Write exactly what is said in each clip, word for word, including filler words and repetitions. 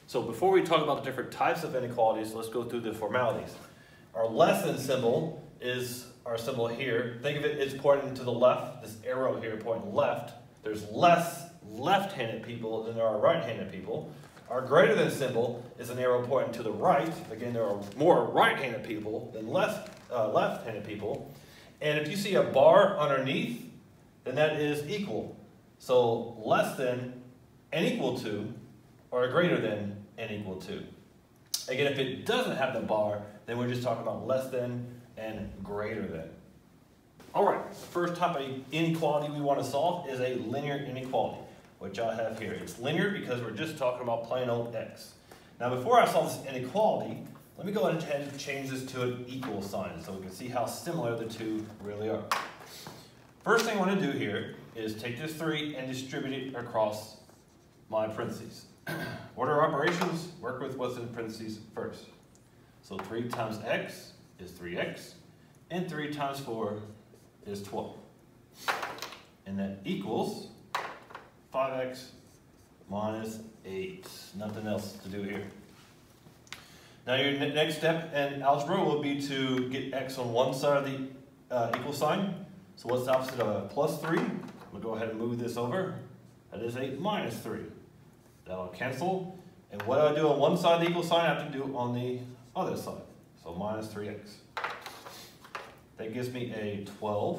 So before we talk about the different types of inequalities, let's go through the formalities. Our less than symbol is our symbol here. Think of it as pointing to the left, this arrow here pointing left. There's less left-handed people than there are right-handed people. Our greater than symbol is an arrow pointing to the right. Again, there are more right-handed people than left, uh, left-handed people. And if you see a bar underneath, then that is equal. So less than and equal to, or greater than and equal to. Again, if it doesn't have the bar, then we're just talking about less than and greater than. All right, the first type of inequality we want to solve is a linear inequality, which I have here. It's linear because we're just talking about plain old x. Now, before I solve this inequality, let me go ahead and change this to an equal sign so we can see how similar the two really are. First thing I want to do here is take this three and distribute it across my parentheses. Order operations, work with what's in parentheses first. So three times x is three x, and three times four is twelve. And that equals five x minus eight. Nothing else to do here. Now your ne next step in algebra will be to get x on one side of the uh, equal sign. So what's the opposite of a plus three? We'll go ahead and move this over. That is a minus three. That'll cancel. And what do I do on one side of the equal sign, I have to do on the other side. So minus three x. That gives me a twelve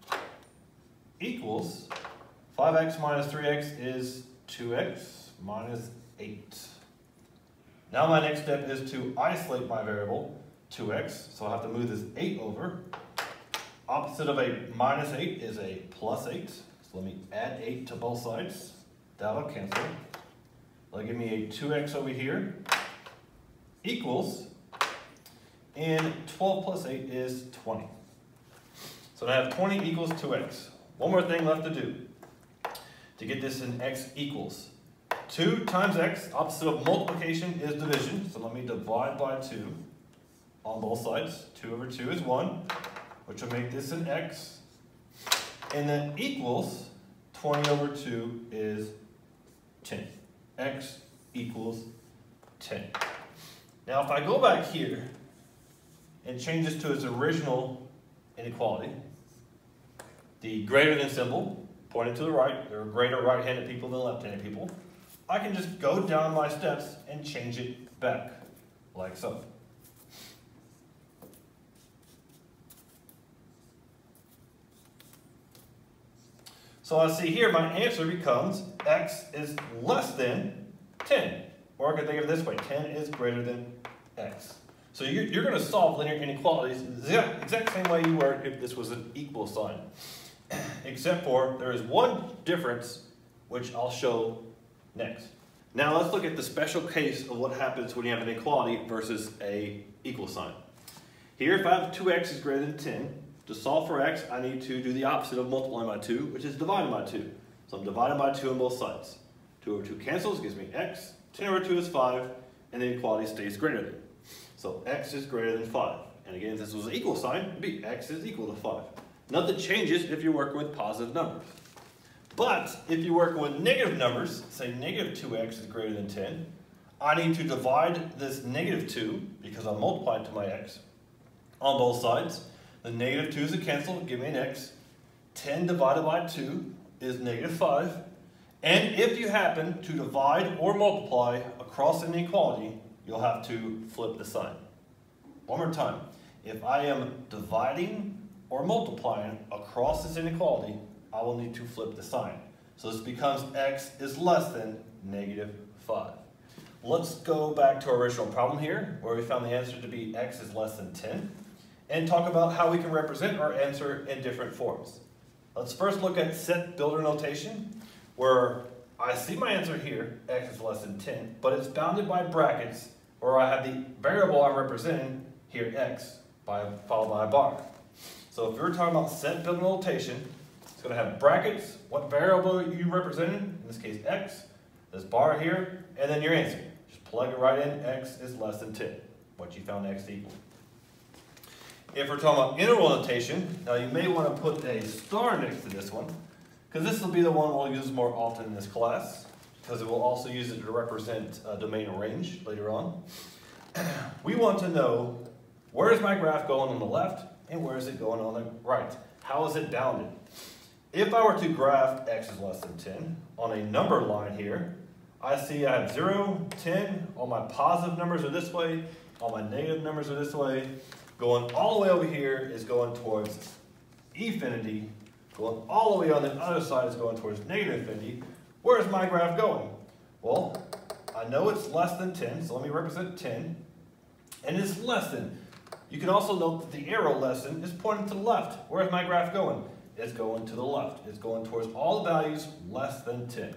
equals five x minus three x is two x minus eight. Now my next step is to isolate my variable, two x. So I have to move this eight over. Opposite of a minus eight is a plus eight. So let me add eight to both sides. That'll cancel. That'll give me a two x over here equals, and twelve plus eight is twenty. So I have twenty equals two x. One more thing left to do to get this in x equals. two times x, opposite of multiplication is division. So let me divide by two on both sides. two over two is one, which will make this an x. And then equals twenty over two is ten. X equals ten. Now if I go back here and change this to its original inequality, the greater than symbol pointing to the right, there are greater right-handed people than left-handed people, I can just go down my steps and change it back, like so. So I see here my answer becomes x is less than ten. Or I can think of it this way, ten is greater than x. So you're, you're going to solve linear inequalities the exact same way you would if this was an equal sign. Except for there is one difference which I'll show next. Now let's look at the special case of what happens when you have an inequality versus a equal sign. Here if I have two x is greater than ten, to solve for x, I need to do the opposite of multiplying by two, which is dividing by two. So I'm dividing by two on both sides. two over two cancels, gives me x. ten over two is five, and the inequality stays greater than. So x is greater than five. And again, if this was an equal sign, it would be x is equal to five. Nothing changes if you're working with positive numbers. But if you're working with negative numbers, say negative two x is greater than ten, I need to divide this negative two, because I'm multiplying to my x, on both sides. The negative twos are canceled, give me an x. ten divided by two is negative five. And if you happen to divide or multiply across an inequality, you'll have to flip the sign. One more time. If I am dividing or multiplying across this inequality, I will need to flip the sign. So this becomes x is less than negative five. Let's go back to our original problem here, where we found the answer to be x is less than ten. And talk about how we can represent our answer in different forms. Let's first look at set builder notation, where I see my answer here, x is less than ten, but it's bounded by brackets, where I have the variable I'm representing here, x, by, followed by a bar. So if you're talking about set builder notation, it's going to have brackets, what variable you represented, in this case x, this bar here, and then your answer. Just plug it right in, x is less than ten, what you found x equal. If we're talking about interval notation, now you may want to put a star next to this one, because this will be the one we'll use more often in this class. because it will also use it to represent a domain range later on. We want to know, where is my graph going on the left and where is it going on the right? How is it bounded? If I were to graph x is less than ten on a number line here, I see I have zero, ten, all my positive numbers are this way, all my negative numbers are this way. Going all the way over here is going towards infinity. Going all the way on the other side is going towards negative infinity. Where is my graph going? Well, I know it's less than ten, so let me represent ten. And it's less than. You can also note that the arrow less than is pointing to the left. Where is my graph going? It's going to the left. It's going towards all the values less than ten.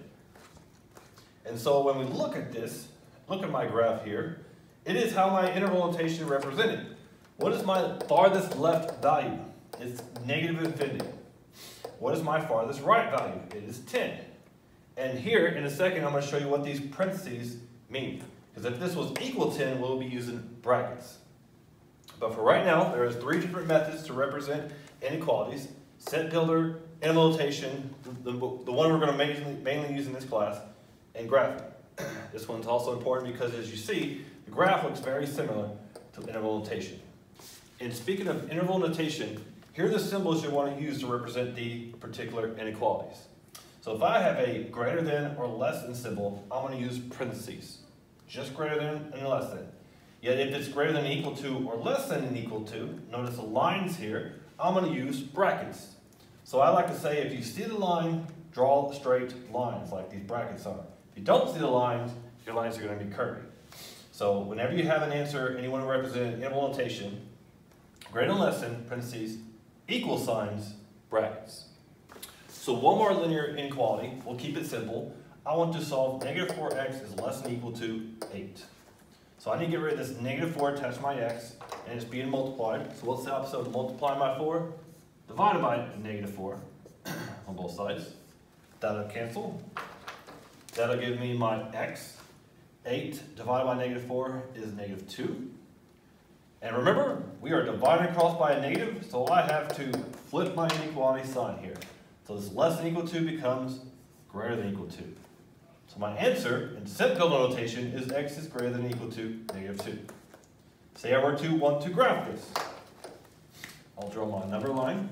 And so when we look at this, look at my graph here, it is how my interval notation is represented. What is my farthest left value? It's negative infinity. What is my farthest right value? It is ten. And here, in a second, I'm going to show you what these parentheses mean. Because if this was equal ten, we'll be using brackets. But for right now, there is three different methods to represent inequalities. Set builder, interval notation, the, the, the one we're going to mainly, mainly use in this class, and graphing. This one's also important because, as you see, the graph looks very similar to interval notation. And speaking of interval notation, here are the symbols you want to use to represent the particular inequalities. So if I have a greater than or less than symbol, I'm going to use parentheses. Just greater than and less than. Yet if it's greater than equal to or less than and equal to, notice the lines here, I'm going to use brackets. So I like to say, if you see the line, draw straight lines like these brackets are. If you don't see the lines, your lines are going to be curvy. So whenever you have an answer and you want to represent interval notation, greater than less than, parentheses, equal signs, brackets. So one more linear inequality, we'll keep it simple. I want to solve negative four x is less than or equal to eight. So I need to get rid of this negative four attached to my x, and it's being multiplied. So what's the opposite of multiplying by four? Divided by negative four on both sides. That'll cancel. That'll give me my x. eight divided by negative four is negative two. And remember, we are dividing across by a negative, so I have to flip my inequality sign here. So this less than equal to becomes greater than equal to. So my answer in set builder notation is x is greater than or equal to negative two. Say I were to want to graph this. I'll draw my number line.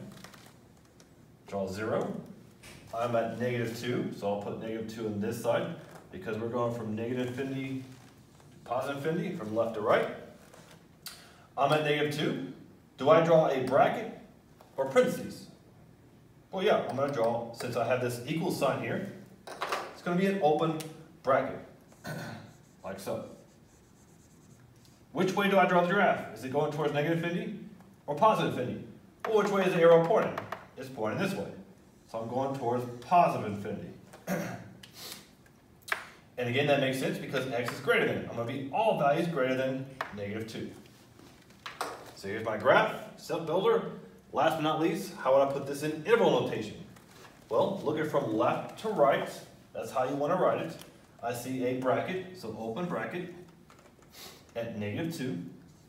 Draw zero. I'm at negative two, so I'll put negative two on this side because we're going from negative infinity to positive infinity from left to right. I'm at negative two. Do I draw a bracket or parentheses? Well, yeah, I'm going to draw, since I have this equal sign here, it's going to be an open bracket, like so. Which way do I draw the graph? Is it going towards negative infinity or positive infinity? Well, which way is the arrow pointing? It's pointing this way. So I'm going towards positive infinity. And again, that makes sense because x is greater than. I'm going to be all values greater than negative two. So here's my graph, set builder. Last but not least, how would I put this in interval notation? Well, looking from left to right, that's how you want to write it. I see a bracket, so open bracket, at negative two,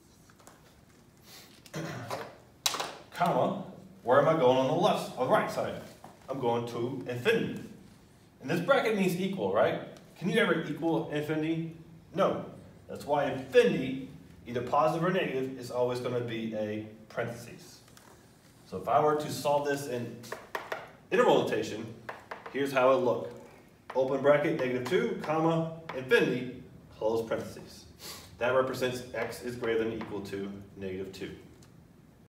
comma, where am I going on the left, on the right side? I'm going to infinity. And this bracket means equal, right? Can you ever equal infinity? No. That's why infinity, either positive or negative, is always going to be a parentheses. So if I were to solve this in interval notation, here's how it would look. Open bracket, negative two, comma, infinity, close parentheses. That represents x is greater than or equal to negative two.